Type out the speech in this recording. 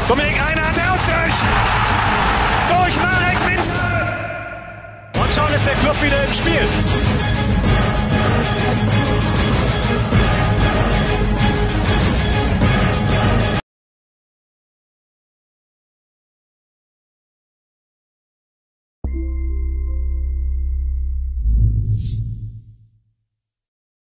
Dominik Reinhardt, der Ausgleich! Durch Marek Winter! Und schon ist der Club wieder im Spiel.